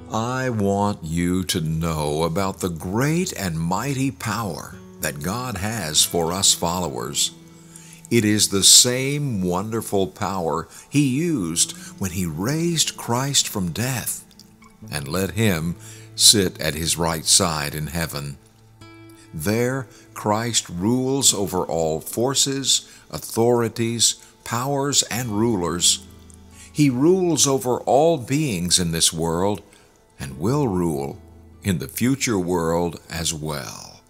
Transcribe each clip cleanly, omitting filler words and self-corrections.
I want you to know about the great and mighty power that God has for us followers. It is the same wonderful power He used when He raised Christ from death and let Him sit at His right side in heaven. There, Christ rules over all forces, authorities, powers, and rulers. He rules over all beings in this world and will rule in the future world as well.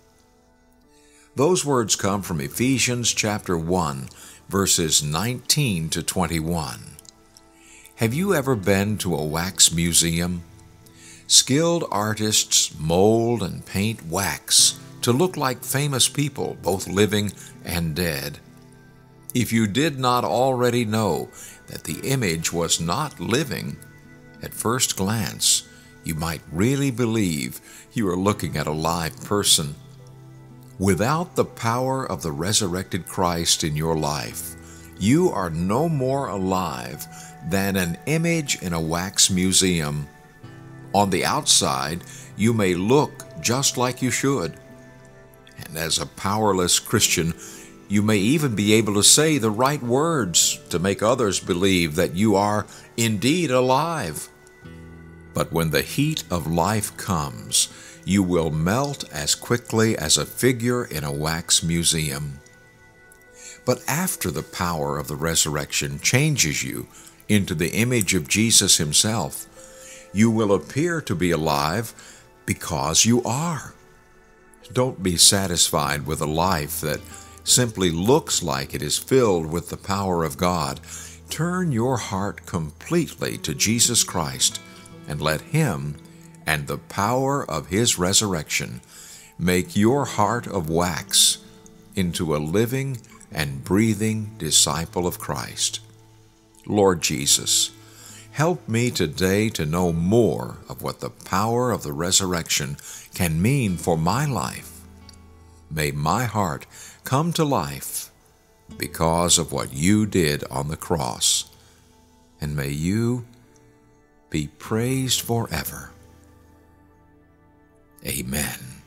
Those words come from Ephesians chapter 1, verses 19 to 21. Have you ever been to a wax museum? Skilled artists mold and paint wax to look like famous people, both living and dead. If you did not already know that the image was not living, at first glance, you might really believe you are looking at a live person. Without the power of the resurrected Christ in your life, you are no more alive than an image in a wax museum. On the outside, you may look just like you should. And as a powerless Christian, you may even be able to say the right words to make others believe that you are indeed alive. But when the heat of life comes, you will melt as quickly as a figure in a wax museum. But after the power of the resurrection changes you into the image of Jesus Himself, you will appear to be alive because you are. Don't be satisfied with a life that simply looks like it is filled with the power of God. Turn your heart completely to Jesus Christ and let Him and the power of His resurrection make your heart of wax into a living and breathing disciple of Christ. Lord Jesus, help me today to know more of what the power of the resurrection can mean for my life. May my heart come to life because of what You did on the cross, and may You be praised forever. Amen.